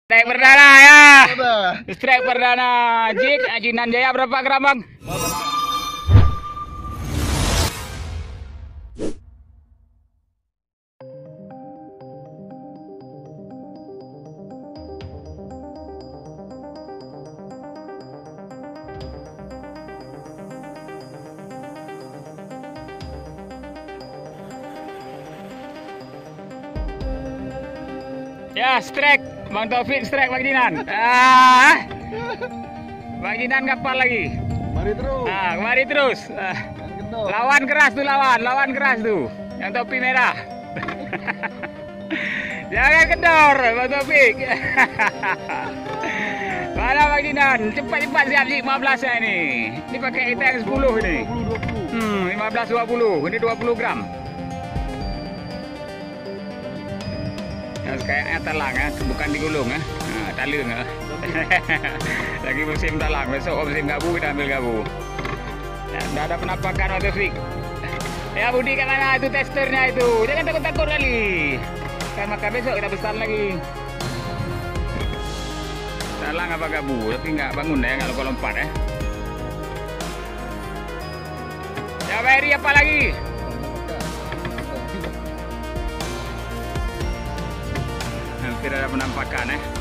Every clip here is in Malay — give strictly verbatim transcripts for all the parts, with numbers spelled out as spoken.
Strike perdana ya. Strike perdana. Jik, Ajinan Jaya berapa gram bang? Ya, strike. Bang Taufik strike Bang Jinan. Ah. Bang Jinan kapal lagi. Mari terus. Ah, kemari terus. Ah. Lawan keras tuh lawan, lawan keras tuh. Yang topi merah. Jangan kendor Bang Taufik. Mana Bang Jinan? Cepat-cepat siap Jik lima belas ya ini. Ini pakai tank sepuluh ini. Hmm, lima belas dua puluh. Ini dua puluh gram. Kayaknya talang ya, bukan digulung ya. Nah, talung ya. Lagi musim talang, besok musim gabu kita ambil gabu. Ya, sudah ada penampakan Bang Taufik. Ya Budi kat mana itu testernya itu? Jangan takut-takut kali. Kan maka besok kita besar lagi. Talang apa gabu, tapi nggak bangun ya kalau lompat ya. Ya Beri apa lagi? Hampir ada penampakan eh.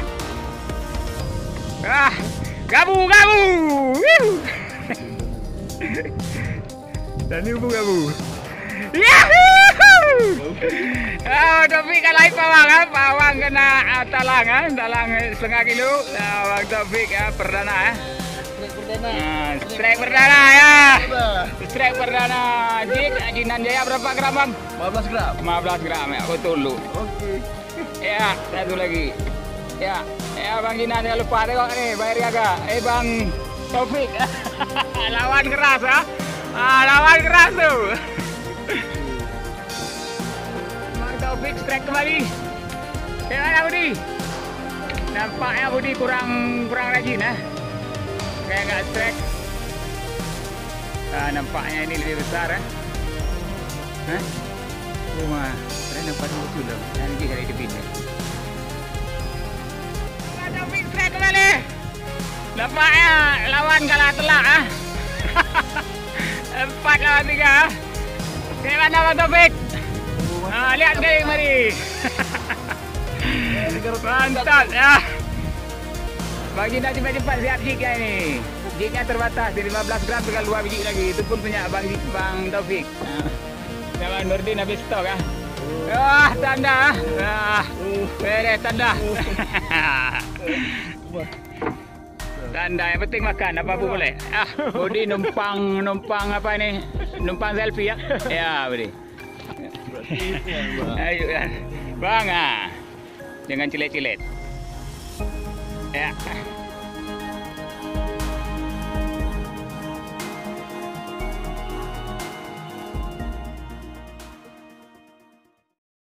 Ah, gabu gabu. Dan ibu gabu. Yahoo! Ah, Taufik kalai pawang ah, pawang kena ah, talang ah, talang setengah kilo. Ah, Bang Taufik ah, perdana ah. Strike perdana. Ah, strike perdana ya. Strike perdana. Jik, Ajinan Jaya berapa gram bang? lima belas gram. lima belas gram ya, betul lu. Oke. Ya, satu lagi. Ya, ya Bang Jinan jangan lupa tengok nih, bayar agak. Eh Bang Taufik, lawan keras ah, ah lawan keras tuh. Bang Taufik strike kembali. Gimana Budi? Nampaknya Budi kurang kurang rajin ah, kayak nggak strike. Ah, nampaknya ini lebih besar ah. Hah? Rumah. Nampak betul dah. Nanti kali depan. Ada big strike kembali. Nampaknya lawan kalah telak ah. Empat lawan tiga. Bagaimana Bang Taufik? Ah, lihat sekali mari. Mantap ya. Bagi nak cepat-cepat siap jiknya ini. Jiknya terbatas di lima belas gram, tinggal dua biji lagi. Itu pun punya Bang Bang Taufik. Jangan Nurdin habis stok ah. Ah, tanda. Ah, beres tanda. Tanda yang penting makan apa pun boleh. Ah, Budi numpang numpang apa ini? Numpang selfie ya. Ya, Budi. Ayo kan. Bang ah. Jangan cilet-cilet. Ya.